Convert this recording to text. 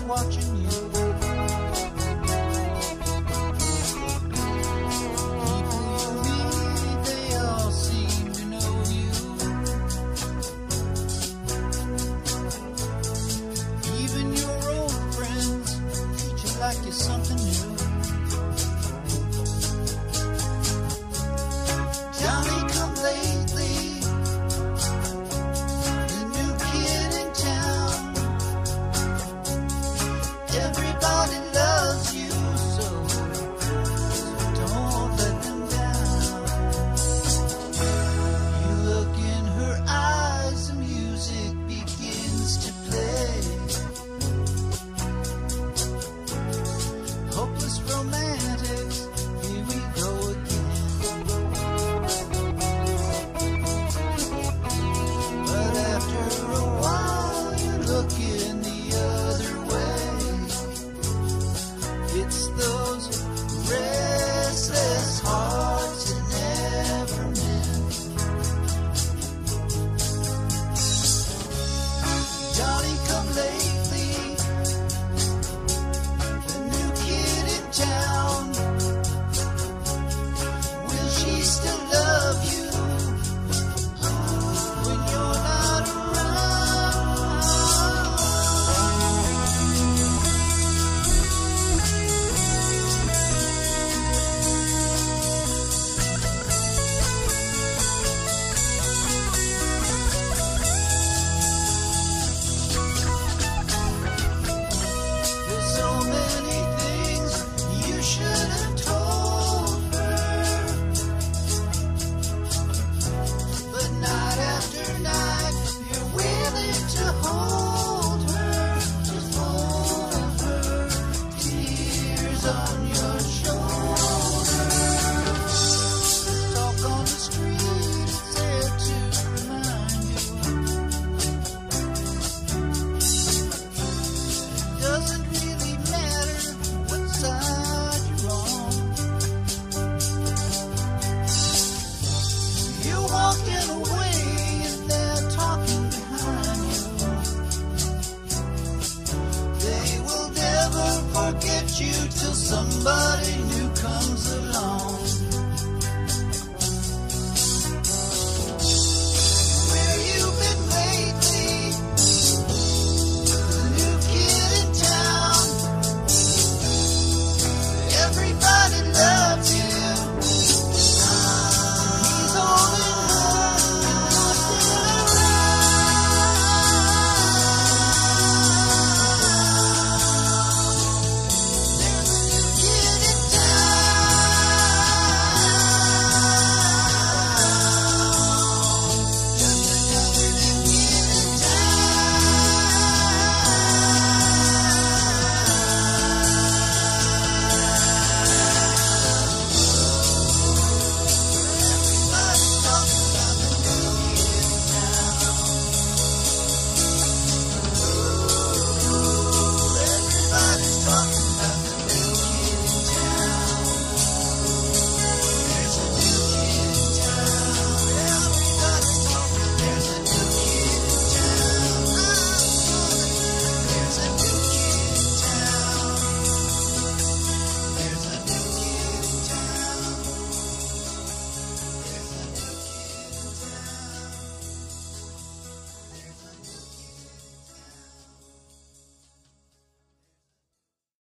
watching you. People you meet, they all seem to know you. Even your old friends treat you like you're something new. Johnny come lately, the new kid in town. Everybody loves you, so don't let them down. You look in her eyes, the music begins to play. Hopeless romantics, here we go again. But after a while, you look in the other way. It's those restless hearts that never mend. Johnny come lately, the new kid in town. Will she still love you when you're not around? There's so many things you should have told her, but night after night you're willing to hold her, just hold her, tears on your shoulders. Talk on the street is there to remind you. Doesn't really matter what side you're on. You're walking away and they're talking behind you. They will never forget you till somebody